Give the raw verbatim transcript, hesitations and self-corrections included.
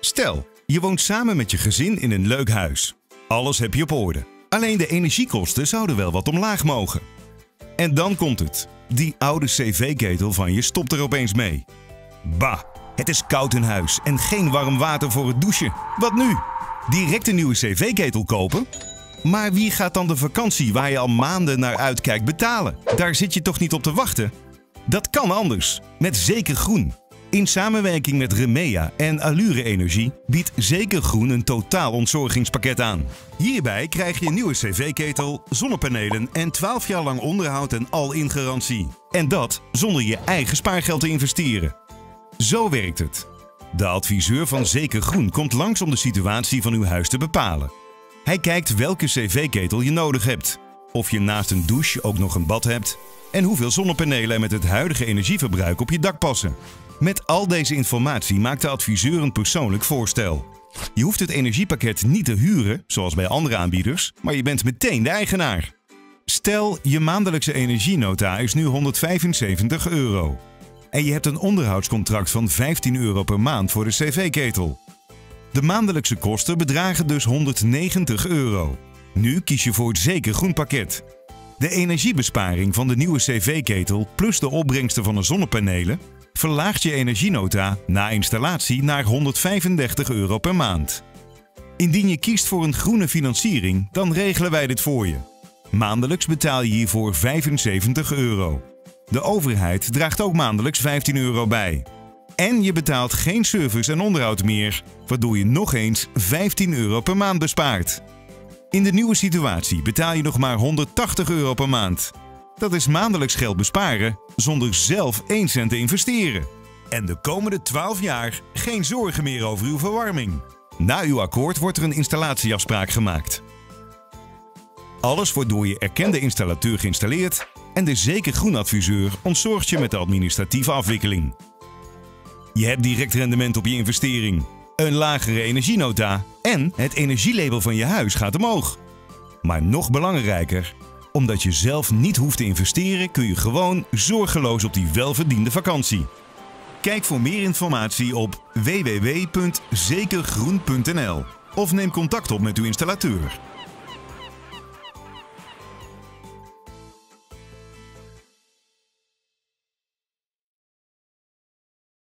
Stel, je woont samen met je gezin in een leuk huis. Alles heb je op orde. Alleen de energiekosten zouden wel wat omlaag mogen. En dan komt het. Die oude cv-ketel van je stopt er opeens mee. Bah, het is koud in huis en geen warm water voor het douchen. Wat nu? Direct een nieuwe cv-ketel kopen? Maar wie gaat dan de vakantie waar je al maanden naar uitkijkt betalen? Daar zit je toch niet op te wachten? Dat kan anders, met Zeker Groen. In samenwerking met Remea en Allure Energie biedt Zeker Groen een totaal ontzorgingspakket aan. Hierbij krijg je een nieuwe cv-ketel, zonnepanelen en twaalf jaar lang onderhoud en all-in garantie. En dat zonder je eigen spaargeld te investeren. Zo werkt het. De adviseur van Zeker Groen komt langs om de situatie van uw huis te bepalen. Hij kijkt welke cv-ketel je nodig hebt, of je naast een douche ook nog een bad hebt en hoeveel zonnepanelen er met het huidige energieverbruik op je dak passen. Met al deze informatie maakt de adviseur een persoonlijk voorstel. Je hoeft het energiepakket niet te huren, zoals bij andere aanbieders, maar je bent meteen de eigenaar. Stel, je maandelijkse energienota is nu honderdvijfenzeventig euro. En je hebt een onderhoudscontract van vijftien euro per maand voor de cv-ketel. De maandelijkse kosten bedragen dus honderdnegentig euro. Nu kies je voor het Zeker Groen pakket. De energiebesparing van de nieuwe cv-ketel plus de opbrengsten van de zonnepanelen verlaagt je energienota na installatie naar honderdvijfendertig euro per maand. Indien je kiest voor een groene financiering, dan regelen wij dit voor je. Maandelijks betaal je hiervoor vijfenzeventig euro. De overheid draagt ook maandelijks vijftien euro bij. En je betaalt geen service en onderhoud meer, waardoor je nog eens vijftien euro per maand bespaart. In de nieuwe situatie betaal je nog maar honderdtachtig euro per maand. Dat is maandelijks geld besparen zonder zelf één cent te investeren. En de komende twaalf jaar geen zorgen meer over uw verwarming. Na uw akkoord wordt er een installatieafspraak gemaakt. Alles wordt door je erkende installateur geïnstalleerd en de Zeker Groen adviseur ontzorgt je met de administratieve afwikkeling. Je hebt direct rendement op je investering, een lagere energienota en het energielabel van je huis gaat omhoog. Maar nog belangrijker, omdat je zelf niet hoeft te investeren, kun je gewoon zorgeloos op die welverdiende vakantie. Kijk voor meer informatie op w w w punt zekergroen punt n l of neem contact op met uw installateur.